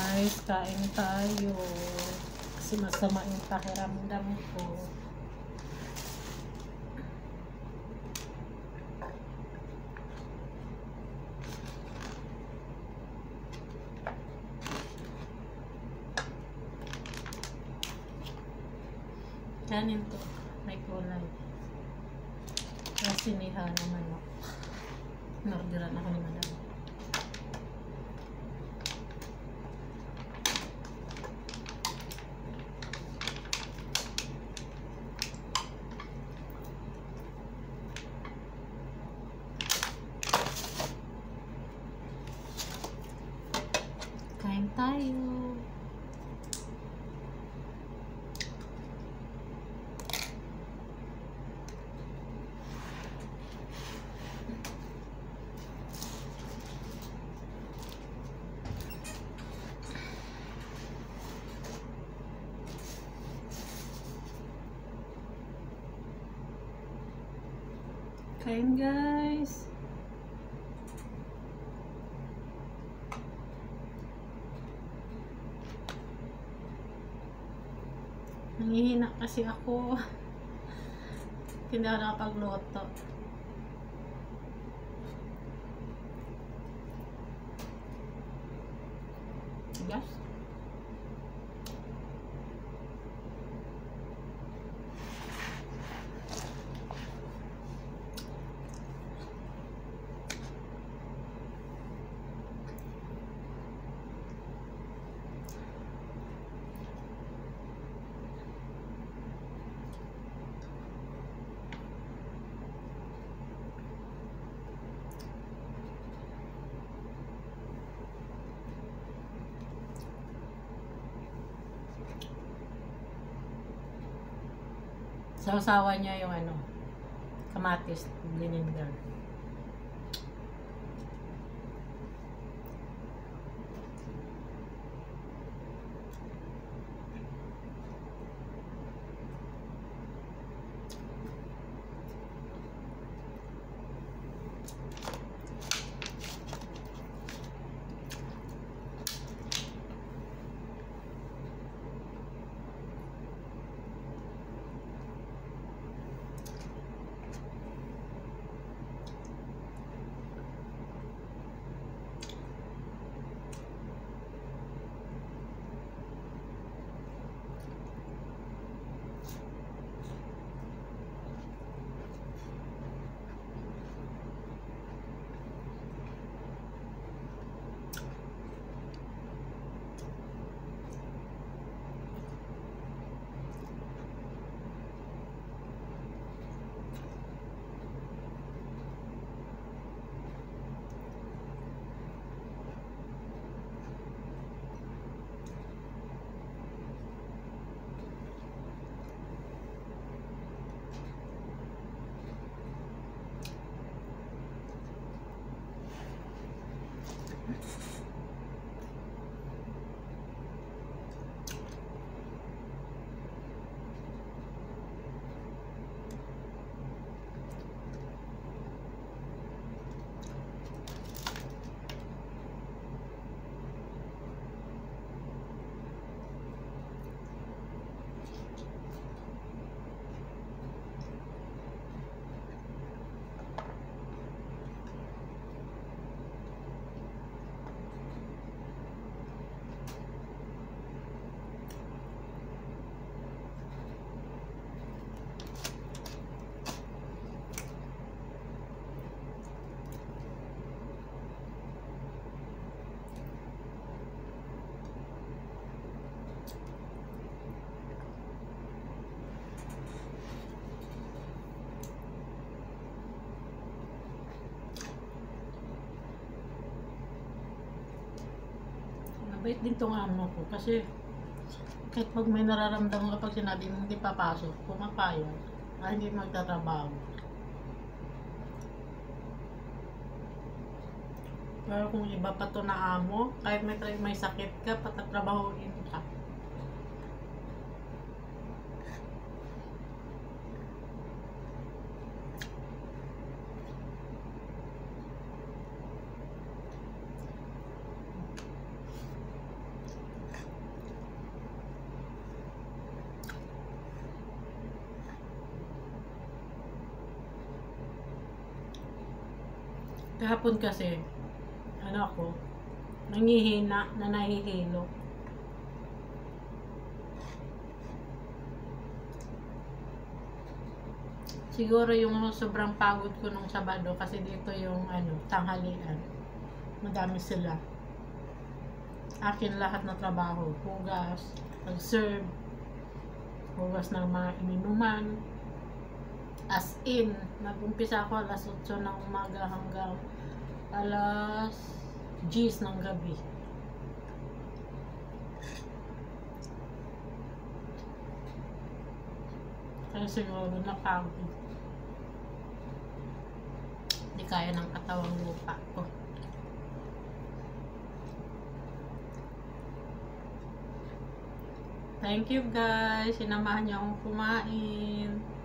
guys, kain tayo. Kasi masama yung pakiramdam ko. Kanin to, may kulay. Kasi niha naman ako. Nordiran ako ni madam. Kain tayo. Kain guys. Nangihina kasi ako. Hindi ako nakapagluto. Yes. Sausawan niya yung ano, kamatis, vinegar. Mabait din tong amo ko kasi kahit pag may nararamdaman kapag sinabi mong hindi papasok, pumapayag, ay hindi magtatrabaho. Pero kung iba pa to na amo, kahit may sakit ka, patatrabahoin ka. Kahapon kasi, ano ako, nangihina na nahihilo. Siguro yung sobrang pagod ko nung Sabado kasi dito yung tanghalian. Madami sila. Akin lahat na trabaho. Hugas, pag-serve, hugas ng mga ininuman. As in, nag-umpisa ako alas 8 ng umaga hanggang alas 10 ng gabi. Kaya siguro napagod. Hindi kaya ng katawang lupa ko. Thank you guys. Sinamahan niyo akong kumain.